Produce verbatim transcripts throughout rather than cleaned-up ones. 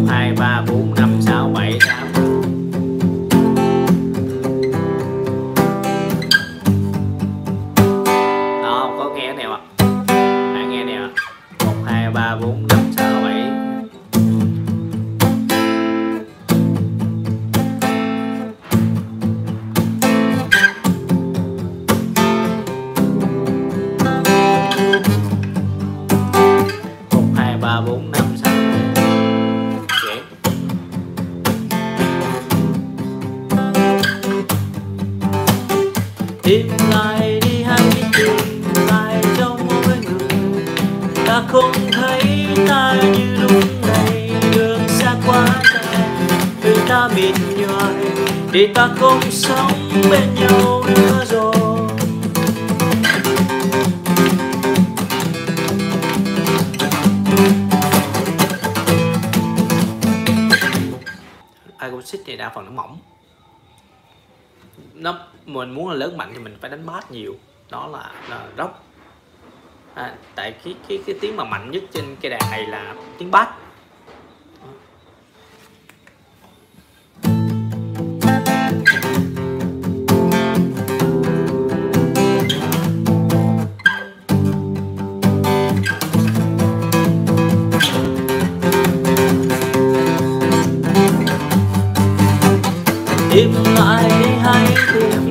hai ba bốn năm sáu bảy tám. Đó, có nghe này ạ. Hãy nghe nè. Một hai ba bốn năm sáu bảy. ba bốn năm sáu okay. Tìm lại đi hay tìm lại trong mỗi người, ta không thấy ta như lúc này. Đường xa quá dài, người ta mệt nhoài, để ta không sống bên nhau nữa rồi. Acoustic thì đa phần nó mỏng, nó mình muốn là lớn mạnh thì mình phải đánh bass nhiều, đó là, là rock. À, tại cái cái cái tiếng mà mạnh nhất trên cây đàn này là tiếng bass. Tìm lại đi hay tìm,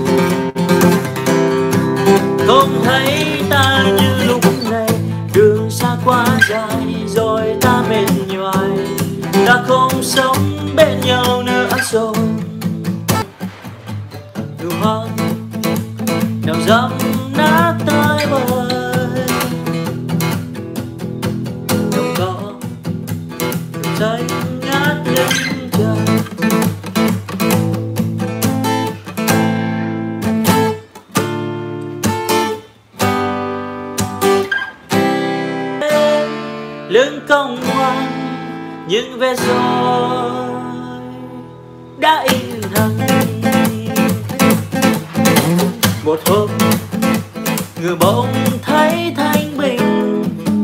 không thấy ta như lúc này. Đường xa quá dài rồi ta mệt nhoài, ta không sống bên nhau nữa rồi. Nụ hoa nào dẫm nát tay bời, đâu có giấy ngát lên trời. Lưng cong ngoan những vết roi đã in hằn. Một hôm người bỗng thấy thanh bình,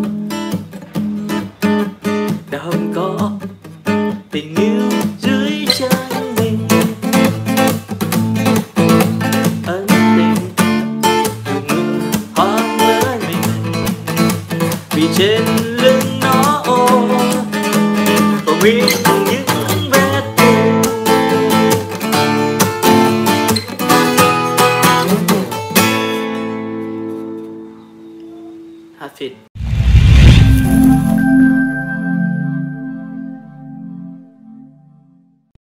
đã không có tình yêu dưới chân mình. Ân tình ngừng hoang với mình, vì trên lưng nó ôm ôm